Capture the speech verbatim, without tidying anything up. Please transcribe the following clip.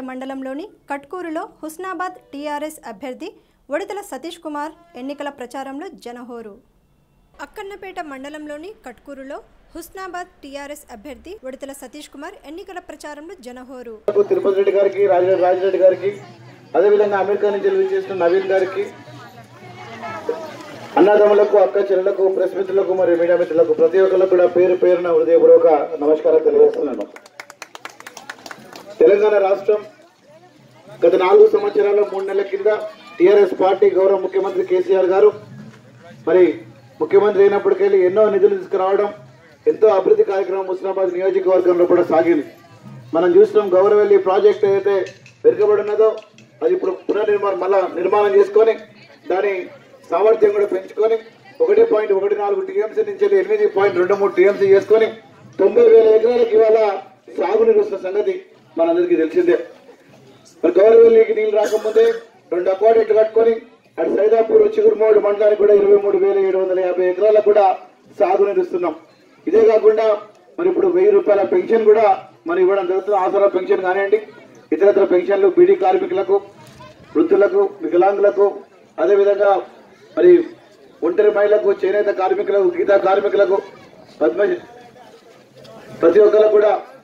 మండలంలోని కట్కూరులో హుస్నాబాద్ టీఆర్ఎస్ అభ్యర్థి ఒడితల సతీష్ కుమార్ ఎన్నికల ప్రచారంలో జనహోరు. అక్కన్నపేట మండలంలోని కట్కూరులో హుస్నాబాద్ టీఆర్ఎస్ అభ్యర్థి ఒడితల సతీష్ కుమార్ ఎన్నికల ప్రచారంలో జనహోరు. తిరుపతి రెడ్డి గారికి, రాజరెడ్డి గారికి, అదేవిధంగా అమెరికా నుంచి విచ్చేసిన నవీన్ గారికి, అన్నదమ్ములకు, అక్క చెల్లెలకు, ప్రెస్ మిత్రులకు మరియు మీడియా మిత్రులకు ప్రతి ఒక్కరికి కూడా పేరు పేరున హృదయపూర్వక నమస్కారం తెలియజేస్తున్నాను. తెలంగాణ రాష్ట్రం గత నాలుగు సంవత్సరాల మూడు నెలల కింద టీఆర్ఎస్ పార్టీ గౌరవ ముఖ్యమంత్రి కేసీఆర్ గారు మరి ముఖ్యమంత్రి అయినప్పటికెళ్ళి ఎన్నో నిధులు తీసుకురావడం, ఎంతో అభివృద్ధి కార్యక్రమం హుస్నాబాద్ నియోజకవర్గంలో కూడా సాగింది. మనం చూస్తున్నాం గౌరవెల్లి ప్రాజెక్ట్ ఏదైతే వెనుకబడి ఉన్నదో అది ఇప్పుడు పునర్నిర్మాణం మళ్ళా నిర్మాణం చేసుకొని దాని సామర్థ్యం కూడా పెంచుకొని ఒకటి పాయింట్ ఒకటి నాలుగు టీఎంసీ నుంచి ఎనిమిది పాయింట్ రెండు మూడు టీఎంసీ చేసుకొని తొంభై వేల ఎకరాలకు ఇవాళ సాగునీరు వస్తున్న సంగతి మనందరికీ తెలిసిందే. మరి గౌరవెల్లికి నీళ్ళు రాకముందే రెండు అక్వాడెట్లు కట్టుకొని అటు సైదాపూర్ చిగురుమోడు మండలానికి కూడా ఇరవై మూడు వేల ఏడు వందల యాభై ఎకరాలకు కూడా సాగునీరు ఇస్తున్నాం. ఇదే కాకుండా మరి ఇప్పుడు వెయ్యి రూపాయల పెన్షన్ కూడా మరి ఇవ్వడం జరుగుతుంది. ఆసరా పెన్షన్ కానివ్వండి, ఇతరత్ర పెన్షన్లు బీడీ కార్మికులకు, వృద్ధులకు, వికలాంగులకు, అదేవిధంగా మరి ఒంటరి మహిళలకు, చేనేత కార్మికులకు, గీతా కార్మికులకు, పద్మ ప్రతి ఒక్కరికి కూడా